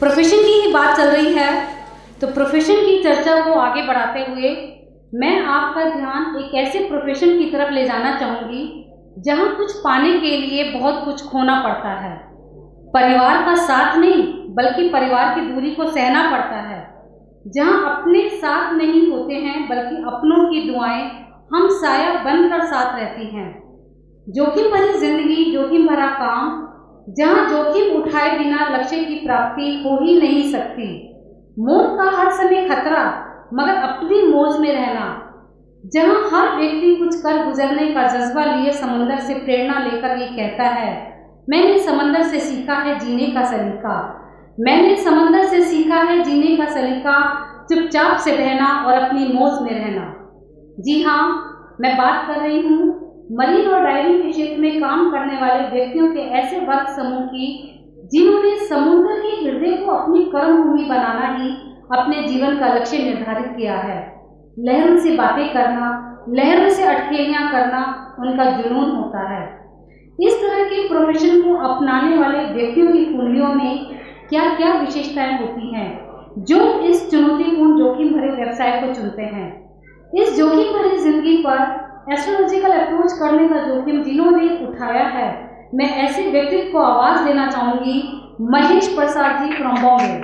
Profession की ही बात चल रही है, तो प्रोफेशन की चर्चा को आगे बढ़ाते हुए मैं आपका ध्यान एक ऐसे प्रोफेशन की तरफ ले जाना चाहूँगी जहाँ कुछ पाने के लिए बहुत कुछ खोना पड़ता है। परिवार का साथ नहीं बल्कि परिवार की दूरी को सहना पड़ता है। जहाँ अपने साथ नहीं होते हैं बल्कि अपनों की दुआएं हम साया बनकर साथ रहती हैं। जोखिम भरी जिंदगी, जोखिम भरा काम, जहाँ जोखिम उठाए बिना लक्ष्य की प्राप्ति हो ही नहीं सकती। मौत का हर समय खतरा मगर अपनी मौज में रहना। जहाँ हर व्यक्ति कुछ कर गुजरने का जज्बा लिए समुंदर से प्रेरणा लेकर ये कहता है, मैंने समंदर से सीखा है जीने का सलीका। मैंने समंदर से सीखा है जीने का सलीका, चुपचाप से रहना और अपनी मौज में रहना। जी हाँ, मैं बात कर रही हूँ मरीन और डाइविंग के क्षेत्र में काम करने वाले व्यक्तियों के ऐसे वर्ग समूह की जिन्होंने समुद्र के हृदय को अपनी कर्मभूमि बनाना ही अपने जीवन का लक्ष्य निर्धारित किया है। लहरों से बातें करना, लहरों से अटखेलियां करना उनका जुनून होता है। इस तरह के प्रोफेशन को अपनाने वाले व्यक्तियों की कुंडलियों में क्या क्या विशेषताएं होती हैं जो इस चुनौतीपूर्ण जोखिम भरे व्यवसाय को चुनते हैं। इस जोखिम भरी जिंदगी पर एस्ट्रोलॉजिकल अप्रोच करने का जोखिम जिन्होंने उठाया है, मैं ऐसे व्यक्तित्व को आवाज देना चाहूंगी, महेश प्रसाद जी फ्रॉम बॉम्बे।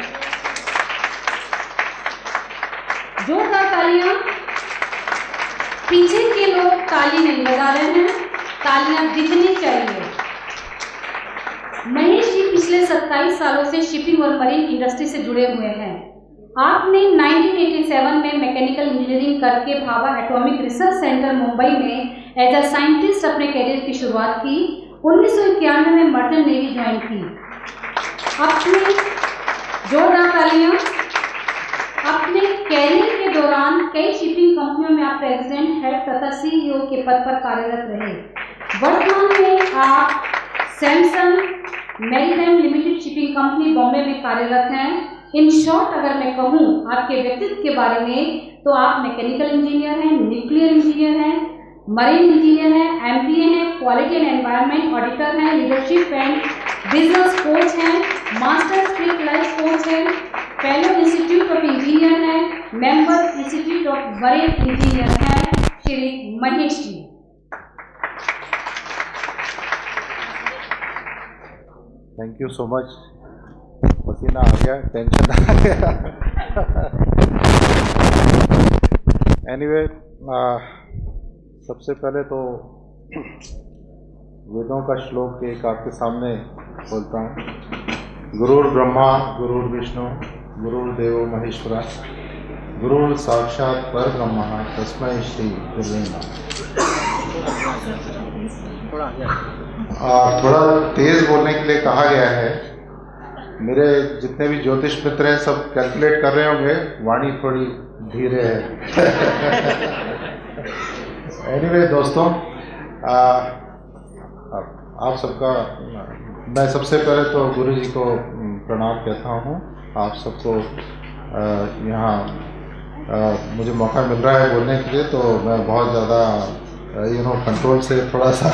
जोरदार तालियां। पीछे के लोग ताली नहीं बजा रहे हैं, तालियां दिखनी चाहिए। महेश जी पिछले 27 सालों से शिपिंग और मरीन इंडस्ट्री से जुड़े हुए हैं। आपने 1987 में मैकेनिकल इंजीनियरिंग करके Bhabha Atomic Research Centre Mumbai में एज अ साइंटिस्ट अपने कैरियर की शुरुआत की। 1991 में मर्चेंट नेवी ज्वाइन की। अपने जोरदार तालियां। अपने कैरियर के दौरान कई शिपिंग कंपनियों में आप प्रेसिडेंट, हेड तथा सीईओ के पद पर कार्यरत रहे। वर्तमान में आप Samsung Maritime Limited shipping company Bombay में कार्यरत हैं। इन शॉर्ट अगर मैं कहूँ आपके व्यक्तित्व के बारे में तो आप मैकेनिकल इंजीनियर हैं, न्यूक्लियर इंजीनियर हैं, मरीन इंजीनियर हैं, एमबीए हैं, क्वालिटी एंड एनवायरनमेंट ऑडिटर हैं, लीडरशिप एंड बिजनेस कोच हैं, मास्टर स्ट्रीट लाइफ कोच हैं, फेलो इंस्टीट्यूट ऑफ इंजीनियर हैं, member institute of marine engineer हैं, Shri Mahesh ji. Thank you so much. पसीना आ गया, टेंशन आ गया। एनीवे, सबसे पहले तो वेदों का श्लोक एक आपके सामने बोलता हूँ। गुरुर् ब्रह्मा गुरुर् विष्णु गुरुर्देवो महेश्वरा गुरुर् साक्षात् परब्रह्म तस्मै श्री गुरुवे नमः। थोड़ा तेज बोलने के लिए कहा गया है। मेरे जितने भी ज्योतिष मित्र हैं सब कैलकुलेट कर रहे होंगे, वाणी थोड़ी धीरे है। एनीवे दोस्तों, आप सबका मैं सबसे पहले तो गुरु जी को प्रणाम कहता हूँ। आप सबको यहाँ मुझे मौका मिल रहा है बोलने के लिए, तो मैं बहुत ज़्यादा कंट्रोल से थोड़ा सा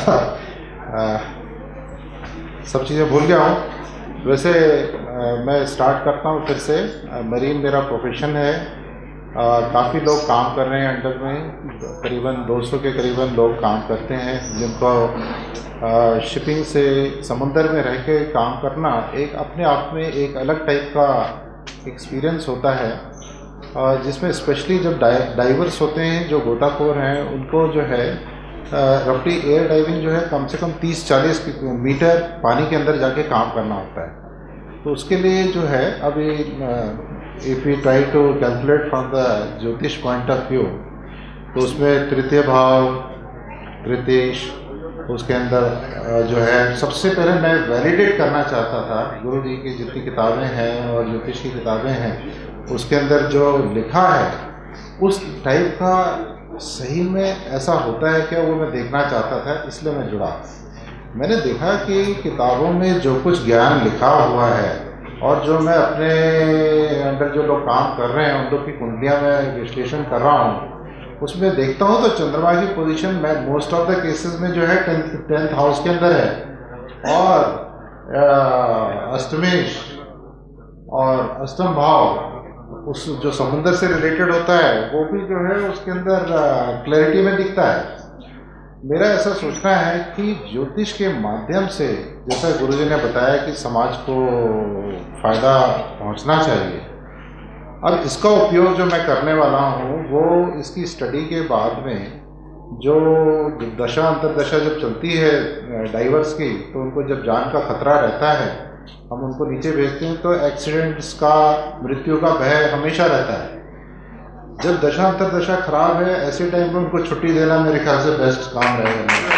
सब चीज़ें भूल गया हूँ। वैसे मैं स्टार्ट करता हूँ फिर से। मरीन मेरा प्रोफेशन है। काफ़ी लोग काम कर रहे हैं अंडर में, करीबन 200 के करीबन लोग काम करते हैं, जिनको शिपिंग से समुंदर में रह के काम करना एक अपने आप में एक अलग टाइप का एक्सपीरियंस होता है, जिसमें स्पेशली जब डाइवर्स होते हैं, जो गोताखोर हैं, उनको जो है रफली एयर डाइविंग जो है कम से कम 30-40 मीटर पानी के अंदर जाके काम करना होता है। तो उसके लिए जो है अभी if you try to calculate from the jyotish point of view, तो उसमें तृतीय भाव, तृतीश, उसके अंदर जो है सबसे पहले मैं वैलिडेट करना चाहता था गुरु जी की जितनी किताबें हैं और ज्योतिष की किताबें हैं, उसके अंदर जो लिखा है उस टाइप का सही में ऐसा होता है क्या, वो मैं देखना चाहता था, इसलिए मैं जुड़ा। मैंने देखा कि किताबों में जो कुछ ज्ञान लिखा हुआ है और जो मैं अपने अंदर जो लोग काम कर रहे हैं उन लोग की कुंडलियाँ में विश्लेषण कर रहा हूँ, उसमें देखता हूँ तो चंद्रमा की पोजीशन मैं मोस्ट ऑफ द केसेस में जो है 10th हाउस के अंदर है, और अष्टमेश और अष्टम भाव उस जो समुद्र से रिलेटेड होता है वो भी जो है उसके अंदर क्लैरिटी में दिखता है। मेरा ऐसा सोचना है कि ज्योतिष के माध्यम से, जैसा गुरुजी ने बताया कि समाज को फायदा पहुंचना चाहिए, अब इसका उपयोग जो मैं करने वाला हूँ वो इसकी स्टडी के बाद में जो दशा अंतरदशा जब चलती है डाइवर्स की, तो उनको जब जान का खतरा रहता है हम उनको नीचे भेजते हैं तो एक्सीडेंट्स का, मृत्यु का भय हमेशा रहता है। जब दशा अंतरदशा खराब है ऐसे टाइम पे उनको छुट्टी देना मेरे ख्याल से बेस्ट काम रहेगा।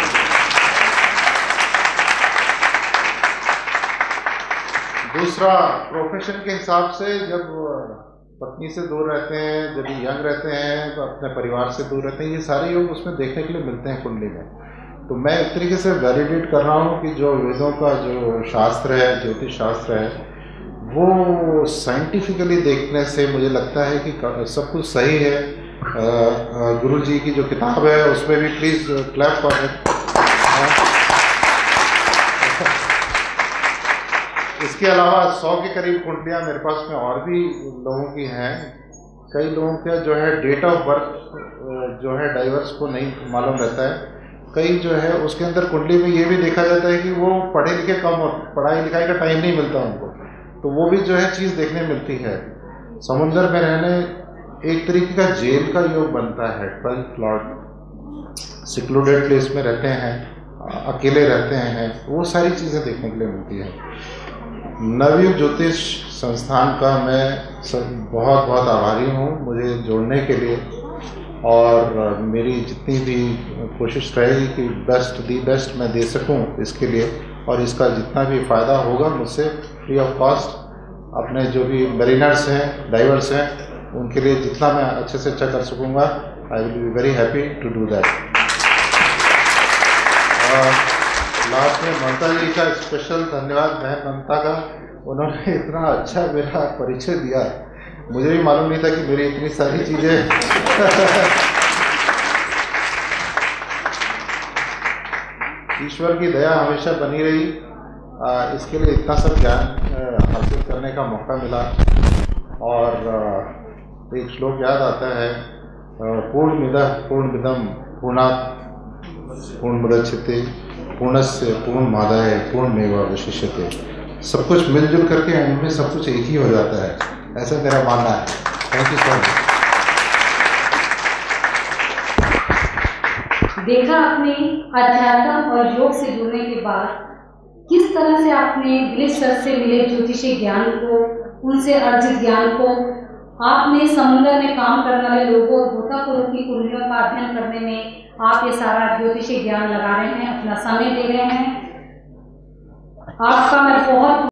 दूसरा, प्रोफेशन के हिसाब से जब पत्नी से दूर रहते हैं, जब यंग रहते हैं तो अपने परिवार से दूर रहते हैं, ये सारे योग उसमें देखने के लिए मिलते हैं कुंडली में। तो मैं एक तरीके से वैलिडेट कर रहा हूँ कि जो वेदों का जो शास्त्र है, ज्योतिष शास्त्र है, वो साइंटिफिकली देखने से मुझे लगता है कि सब कुछ सही है। गुरु जी की जो किताब है उसमें भी प्लीज़ क्लैप फॉर इट। इसके अलावा 100 के करीब कुंडलियाँ मेरे पास में और भी लोगों की हैं। कई लोगों का जो है डेट ऑफ बर्थ जो है डाइवर्स को नहीं मालूम रहता है। कई जो है उसके अंदर कुंडली में ये भी देखा जाता है कि वो पढ़े लिखे कम हो, पढ़ाई लिखाई का टाइम नहीं मिलता उनको, तो वो भी जो है चीज़ देखने मिलती है। समुंदर में रहने एक तरीके का जेल का योग बनता है। 12th लॉर्ड सिक्लूडेड प्लेस में रहते हैं, अकेले रहते हैं, वो सारी चीज़ें देखने के लिए मिलती है। नवयुग ज्योतिष संस्थान का मैं बहुत बहुत आभारी हूँ मुझे जोड़ने के लिए, और मेरी जितनी भी कोशिश रहेगी कि दी बेस्ट मैं दे सकूँ इसके लिए, और इसका जितना भी फ़ायदा होगा मुझसे फ्री ऑफ कॉस्ट अपने जो भी मरीनर्स हैं, डाइवर्स हैं, उनके लिए जितना मैं अच्छे से अच्छा कर सकूँगा, I will be very happy to do that. और लास्ट में ममता जी का स्पेशल धन्यवाद, बहन ममता का, उन्होंने इतना अच्छा मेरा परिचय दिया, मुझे भी मालूम नहीं था कि मेरी इतनी सारी चीज़ें ईश्वर की दया हमेशा बनी रही, इसके लिए इतना सब ज्ञान हासिल करने का मौका मिला। और एक श्लोक याद आता है, पूर्णमिदः पूर्णमिदं पूर्णात् पूर्णमुदच्यते पूर्णस्य पूर्णमादाय पूर्णमेवावशिष्यते। सब कुछ मिलजुल करके एंड में सब कुछ एक ही हो जाता है, ऐसा मेरा मानना है। Thank you so much. देखा आपने अध्यात्म और योग से जुड़ने के बाद किस तरह से आपने दिलीप सर से मिले ज्योतिषी ज्ञान को, उनसे अर्जित ज्ञान को आपने समुद्र में काम करने वाले लोगों और गोताखोरों की कुंडलियों का अध्ययन करने में आप ये सारा ज्योतिषी ज्ञान लगा रहे हैं, अपना समय दे रहे हैं। आपका मैं बहुत